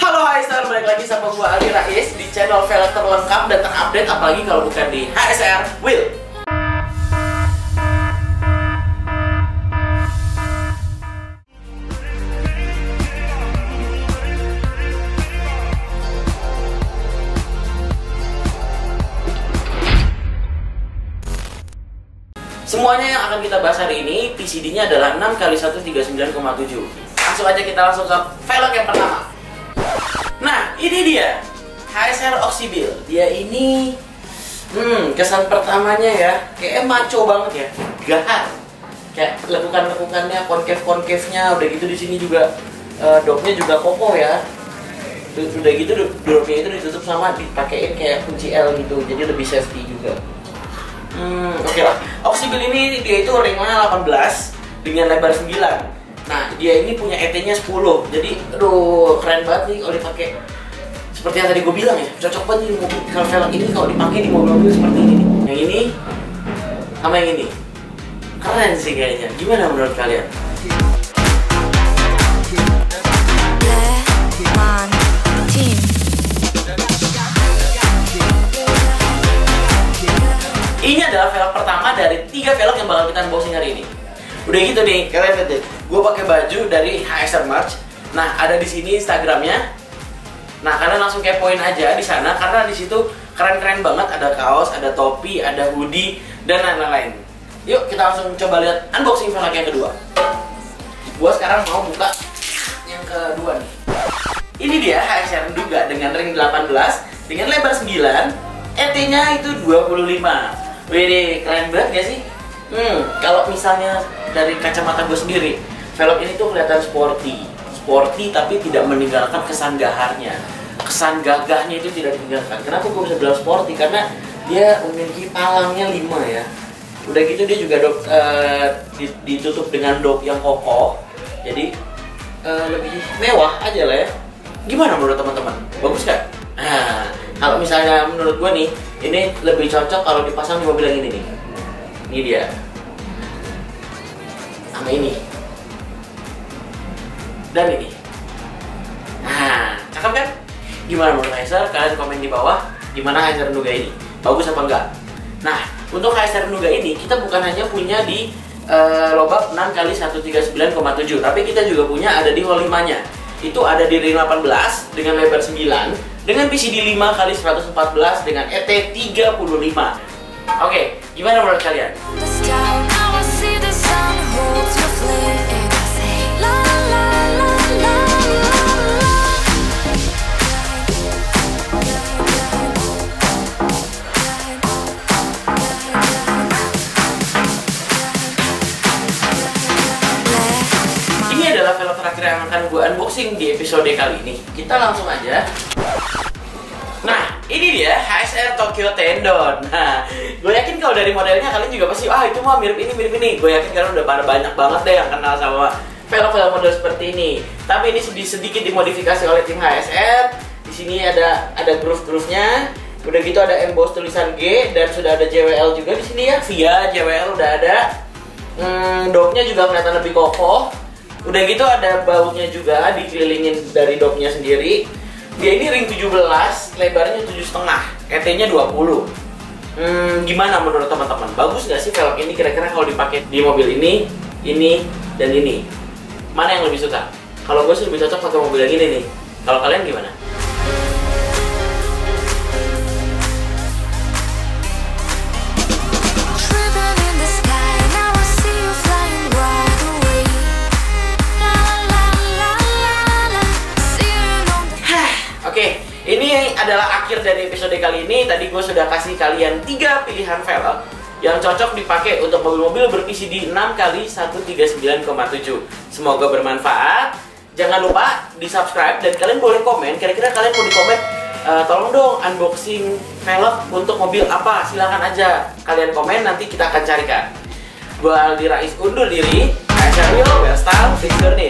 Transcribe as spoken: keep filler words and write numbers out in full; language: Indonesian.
Halo H S R, balik lagi sama gua Ali Rais di channel velg terlengkap dan terupdate, apalagi kalau bukan di H S R Wheel. Semuanya yang akan kita bahas hari ini, P C D-nya adalah enam kali seratus tiga puluh sembilan koma tujuh. Langsung aja kita langsung ke velg yang pertama. Nah, ini dia H S R Oxybil. Dia ini hmm, kesan pertamanya ya, kayak maco banget ya, gahar. Kayak lekukan-lekukannya, konkave-konkavenya, udah gitu di sini juga uh, dopnya juga kokoh ya. Udah gitu dopnya itu ditutup sama dipakein kayak kunci L gitu, jadi lebih safety juga. Hmm, oke okay lah. Oxybil ini dia itu ringnya delapan belas dengan lebar sembilan. Nah, dia ini punya E T-nya sepuluh. Jadi, aduh, keren banget nih kalau dipakai. Seperti yang tadi gue bilang ya, cocok banget nih mobil kalau velg ini kalau dipakai di mobil-mobil seperti ini nih. Yang ini sama yang ini. Keren sih kayaknya. Gimana menurut kalian? Ini adalah velg pertama dari tiga velg yang bakal kita unboxing hari ini. Udah gitu nih, kalian lihat deh. Gue pakai baju dari H S R Merch. Nah, ada di sini Instagramnya. Nah, kalian langsung kepoin aja di sana karena di situ keren-keren banget. Ada kaos, ada topi, ada hoodie dan lain-lain. Yuk, kita langsung coba lihat unboxing velg yang kedua. Gue sekarang mau buka yang kedua nih. Ini dia H S R Nduga dengan ring delapan belas dengan lebar sembilan, E T-nya itu dua puluh lima. Wih, keren banget gak sih? Hmm, kalau misalnya dari kacamata gue sendiri, velg ini tuh kelihatan sporty, sporty tapi tidak meninggalkan kesan gaharnya, kesan gagahnya itu tidak ditinggalkan. Kenapa gue bisa bilang sporty? Karena dia memiliki palangnya lima ya. Udah gitu dia juga dop, uh, ditutup dengan dop yang kokoh, jadi uh, lebih mewah aja lah ya. Gimana menurut teman-teman? Bagus gak? Nah, kalau misalnya menurut gue nih, ini lebih cocok kalau dipasang di mobil yang ini nih. Ini dia. Sama ini. Dan ini. Nah, cakep kan? Gimana menurut H S R? Kalian komen di bawah. Gimana H S R Nduga ini? Bagus apa enggak? Nah, untuk H S R Nduga ini, kita bukan hanya punya di uh, lobak enam kali seratus tiga puluh sembilan koma tujuh, tapi kita juga punya ada di hall lima-nya. Itu ada di ring delapan belas dengan lebar sembilan, dengan P C D lima kali seratus empat belas dengan E T tiga puluh lima. Oke, gimana menurut kalian? Ini adalah velg terakhir yang akan gue unboxing di episode kali ini. Kita langsung aja. Nah, ini dia H S R Tokyo Tendon. Nah, gue yakin kalau dari modelnya kalian juga pasti, ah itu mah mirip ini, mirip ini. Gue yakin kalian udah pada banyak banget deh yang kenal sama velg-velg model seperti ini. Tapi ini sedikit dimodifikasi oleh tim H S R. Di sini ada ada groove-groove-nya. Udah gitu ada emboss tulisan G dan sudah ada J W L juga di sini ya. Via J W L udah ada. Hmm, dopnya juga kelihatan lebih kokoh. Udah gitu ada bautnya juga dikelilingin dari dopnya sendiri. Dia ini ring tujuh belas, lebarnya tujuh koma lima, E T-nya dua puluh. Hmm, gimana menurut teman-teman? Bagus nggak sih velg ini kira-kira kalau dipakai di mobil ini, ini, dan ini? Mana yang lebih suka? Kalau gue sih lebih cocok pakai mobil yang ini nih. Kalau kalian gimana? Oke, ini adalah akhir dari episode kali ini. Tadi gue sudah kasih kalian tiga pilihan velg yang cocok dipakai untuk mobil-mobil ber-P C D enam kali seratus tiga puluh sembilan koma tujuh. Semoga bermanfaat. Jangan lupa di subscribe dan kalian boleh komen. Kira-kira kalian mau di komen, e, tolong dong unboxing velg untuk mobil apa? Silahkan aja kalian komen, nanti kita akan carikan. Gue Aldi Rais undur diri. H S R Wheel, well style, fix your